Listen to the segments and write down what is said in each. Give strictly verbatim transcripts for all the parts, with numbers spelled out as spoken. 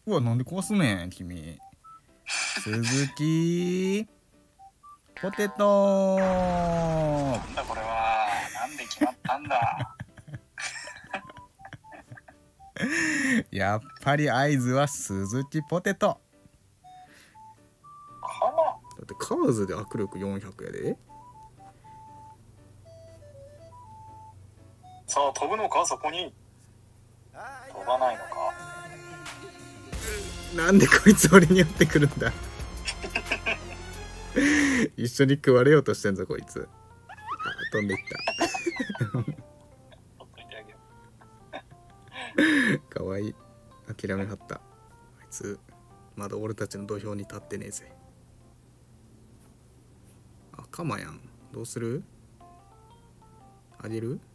うわ、なんで壊すねん君。鈴木ポテト。 なんだこれは。なんで決まったんだ。 やっぱり合図は鈴木ポテト。 かな。 だってカーズで握力よんひゃくやで。 さあ飛ぶのか、そこに。飛ばないのか。 なんでこいつ俺に寄ってくるんだ。一緒に食われようとしてんぞこいつ。あ、飛んでいったかわいい。諦めはった。あいつまだ俺たちの土俵に立ってねえぜ。あ、カマやん。どうする？あげる？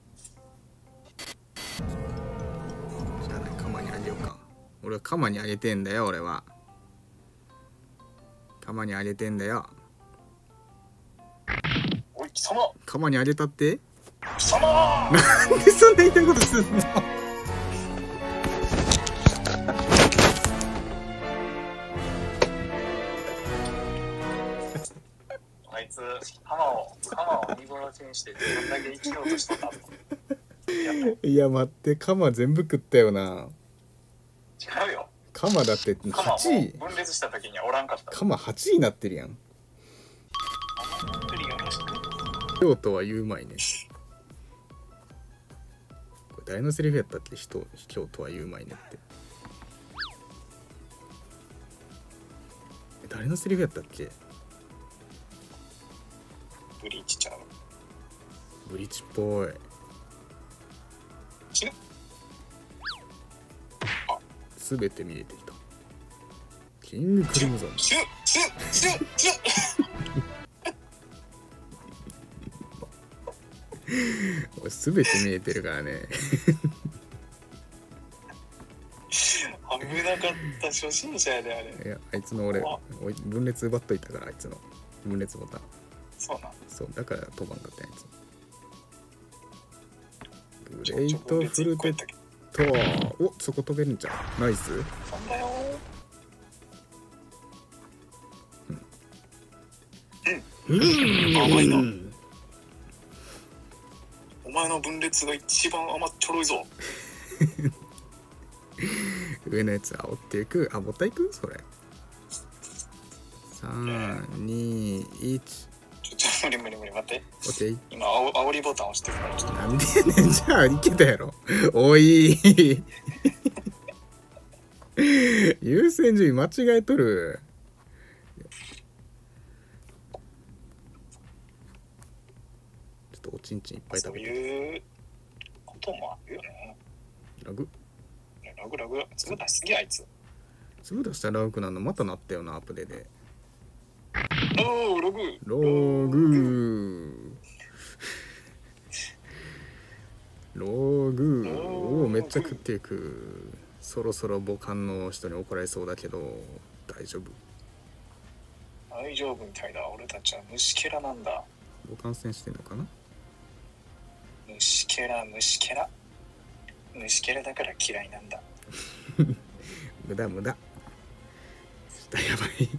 じゃあね、カマにあげようか。俺はカマにあげてんだよ。俺はカマにあげてんだよ。 おい貴様、 カマにあげたって？ 貴様。 なんでそんな痛いことすんの？ あいつ鎌を鎌を見殺しにして自分だけ生きようとしたんだ。 いや待って、カマ全部食ったよな。 違うよ。 カマだって鎌はちい。 も分裂した時にはおらんかった。 カマはちいになってるやん。京都は言うまいね。これ誰のセリフやったっけ？人京都は言うまいねって。誰のセリフやったっけ？ ブリーチちゃう。 ブリッジっぽい。 死ぬ。 すべて見えていた。キングクリムゾン。 シュッシュッシュッシュッ。 俺すべて見えてるからね。 危なかった初心者やであれ。 いや、あいつの俺おい分裂奪っといたから、あいつの分裂ボタン。 そうなん。 そうだから飛ばんかったやつ。グレイトフルテッド。お、そこ飛べるんじゃん。ナイス。 なんだよ。 うん。うん。 甘いな。お前の分裂が一番甘っちょろいぞ。 上のやつ煽っていく。あ、ボタンいくそれ。さん、に、いち。 ちょちょ無理無理無理、待って。 オッケー。 今あお煽りボタン押してるからちょっと。 なんでやねん。じゃあいけたやろ。おい。優先順位間違えとる。ちょっとおちんちんいっぱいそう食べて。 いうこともあるよね。 ラグラグラグ粒出しすぎあいつ。 粒出したらラグなのまたなったよな、アップデで。 おーログローグローグおお、めっちゃ食っていく。そろそろ母艦の人に怒られそうだけど大丈夫。 大丈夫みたいだ。俺たちは虫けらなんだ。 母艦戦してんのかな。 虫けら虫けら虫けらだから嫌いなんだ。 無駄無駄。下やばい。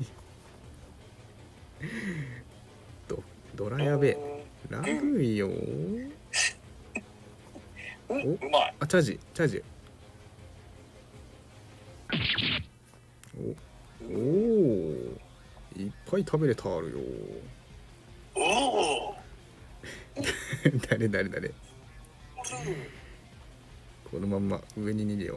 ドドラやべえ。ラグいよ。 うん、うまい。 あ、チャージチャージ。おおいっぱい食べれたあるよ。 おお誰誰誰。このまんま上に逃げよう。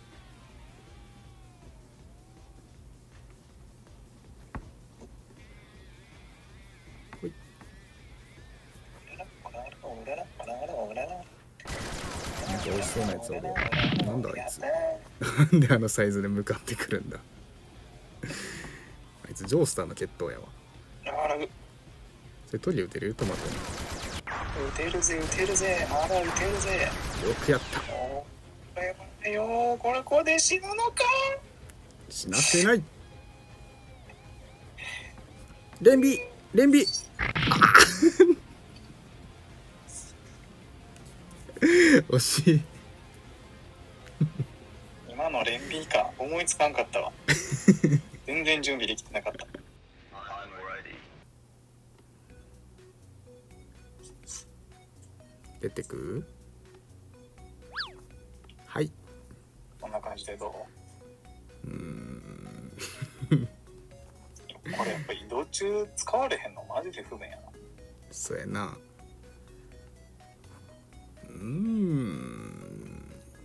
ほい。なんか美味しそうなやつおる。なんだあいつ。なんであのサイズで向かってくるんだ。あいつジョースターの決闘やわ。 あらうそれトリ撃てる？トマトに。 撃てるぜ撃てるぜまだ撃てるぜ。 よくやった。 おこれはよこれこれで死ぬのか。 死なせない。レンビレンビ。惜しい。 今今の連ビーか思いつかんかったわ全然準備できてなかった。 出てく？はい。 こんな感じでどう？ うーんこれやっぱ移動中使われへんのマジで不便やな。 そうやな。うーん。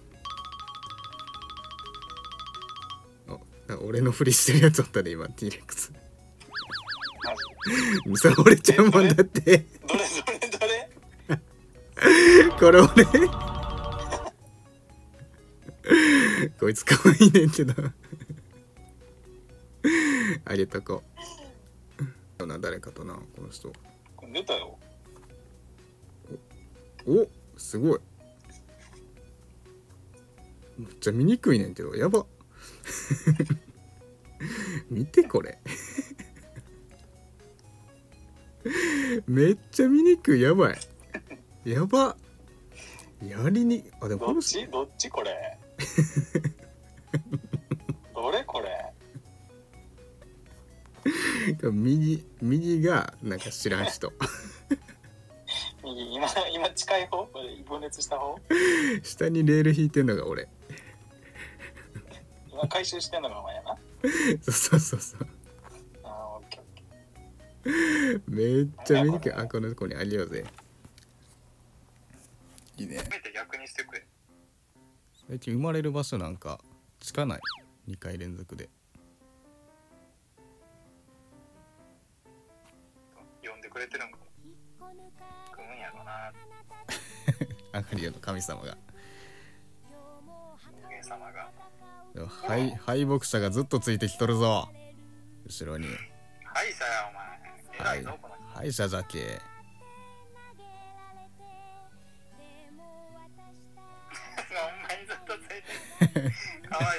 あ、俺のふりしてるやつおったで今 T レックス。それ俺ちゃうもんだって。 どれどれどれ？ これ俺こいつかわいいねんけどあげとこうな。誰かとなこの人。 これ出たよ。 お、すごい。めっちゃ見にくいねんけどやば見てこれめっちゃ見にくい。やばいやば。やりにあでもどっちどっちこれどれこれ右右がなんか知らん人右今今近い方これ分裂した方下にレール引いてんのが俺今回収してんのがお前やなそうそうそうそうあーオッケーオッケーめっちゃ見にくい。あこの子にあげようぜ。いいね。 逆にしてくれ。 最近生まれる場所なんかつかない。にかい連続で呼んでくれてるんかも。組むんやろなアガリアの神様が人間様が。 敗敗北者がずっとついてきとるぞ後ろに。 敗者やお前。 はい、敗者じゃけほんまにずっとついてるかわ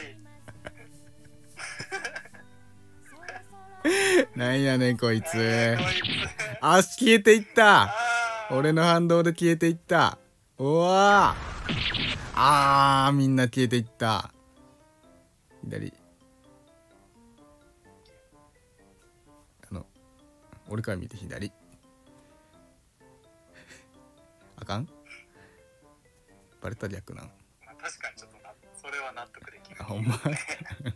いいなんやねんこいつ。足消えていった。俺の反動で消えていった。うわあーみんな消えていった。左あの俺から見て左あかんバレた逆なん。 まあ、確かにちょっとなそれは納得できる。 あほんま確かに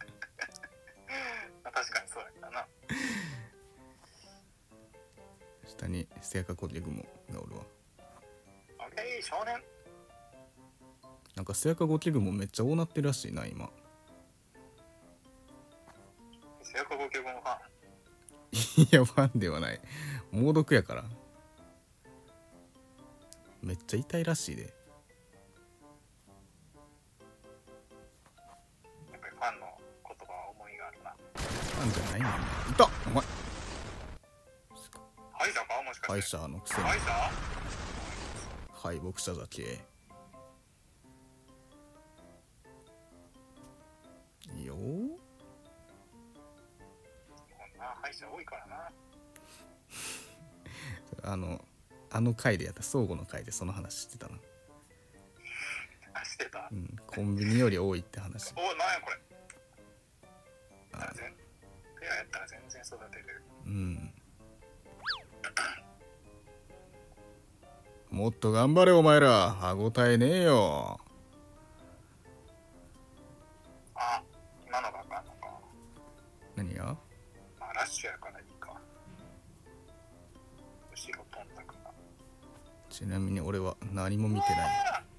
そうやったな。 下に聖火コテグモがおるわ。 オッケー少年。 なんか聖火ゴケグモめっちゃ多なってるらしいな今。 聖火ゴケグモファンいやファンではない。猛毒やからめっちゃ痛いらしいで。 やっぱりファンの言葉は思いがあるな。 ファンじゃないねんな。いたお前敗者かもしかして。 敗者のくせに敗者敗北者だけいいよ。 こんな敗者多いからな。 あのあの回でやった相互の回でその話してたな。 あしてた、 うん、コンビニより多いって話。 おなんやこれ。 あ全ペアやったら全然育てれる。 うんもっと頑張れお前ら。歯応えねえよ。 あ今のがあかんのか。 何がまあラッシュやからいいか。後ろ飛んだから。 ちなみに俺は何も見てない。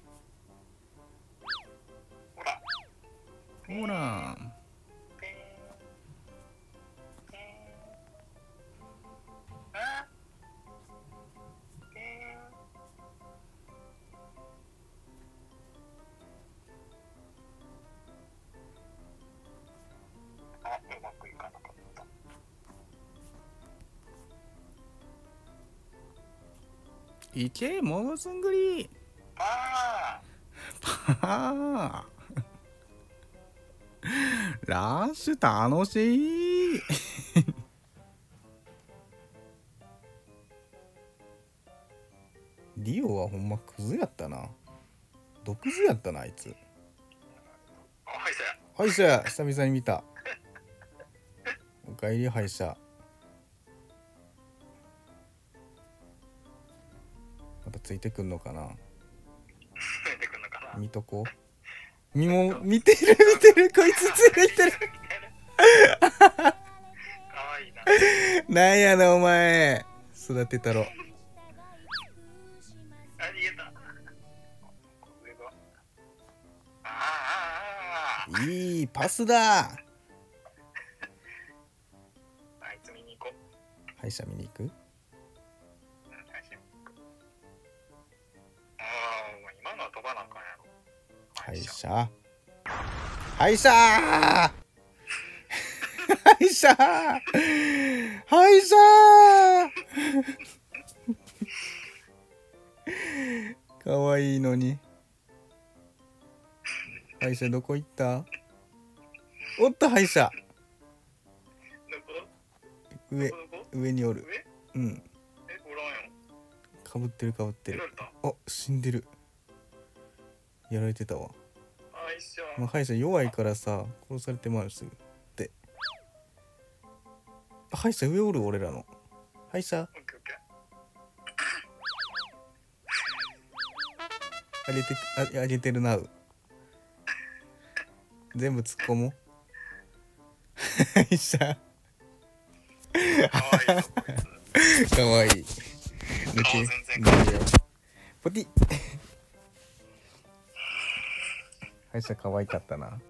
ほらほらペーンペーンあペーンあうまくいかなかった。 いけモゴスングリあパーラッシュ楽しいリオはほんまクズやったな。毒ズやったなあいつ。 あ敗者や。 歯医者久々に見た。おかえり歯医者。またついてくんのかな。 ついてくんのかな。 見とこう。見も見てる見てる、こいつついてる。 かわいいな。 なんやなお前、育てたろ。 あ、逃げた。上が。ああああ。 いいパスだ。 あいつ見に行こう。 歯医者見に行く。 うん、歯医者見に行く。ああ、もう今のは飛ばなあかんやろ。 歯医者歯医者歯医者歯医者かわいいのに。歯医者どこ行った。おっと歯医者どこ上どこどこ上におる。 上うんえ、おらんやん。 かぶってるかぶってる。 やられた。 あ死んでる。やられてたわ。 歯医者。 まあ、歯医者弱いからさ殺されてまうすぐで。あ歯医者上おる俺らの歯医者。 オッケーオッケー。 あげてああげてるなう。全部突っ込もう。歯医者かわいいぞこいつ。 かわいい。抜顔全然抜けよポティ歯医者可愛かったな。